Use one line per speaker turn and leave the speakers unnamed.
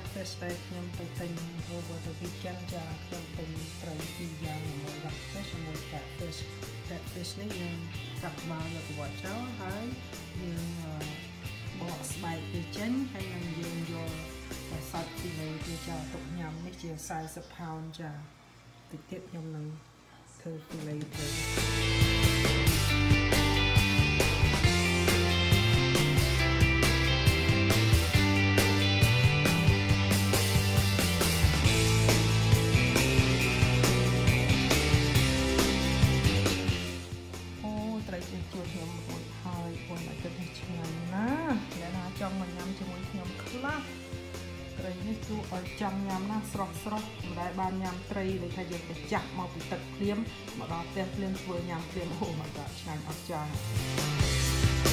Rockfish តែខ្ញុំទៅទិញover the weekend ចាខ្ញុំទិញត្រីពីរយ៉ាងមួយ Rockfish ជាមួយ Catfish នេះយើងកាត់ក្បាលយកទៅវត្តចោលហើយយើងបកស្បែកវាចេញហើយនឹងយើងយកសាច់ពីលើវាចាទុកញ៉ាំនេះជា40 pound ចាតិចទៀតខ្ញុំនឹងធ្វើពីលើទៅជួយខ្ញុំមួយហើយបងមកទឹកនេះឆ្ងាញ់ណាស់អ្នកណាចង់មកញ៉ាំជាមួយខ្ញុំខ្លះត្រីនេះគួរឲ្យចង់ញ៉ាំណាស្រស់មិនដែលបានញ៉ាំត្រីដែលថាយើងទៅចាក់មកពីទឹកភ្លាមមកដល់ផ្ទះភ្លាមធ្វើញ៉ាំភ្លាមអូ my god ឆ្ងាញ់អស្ចារ្យ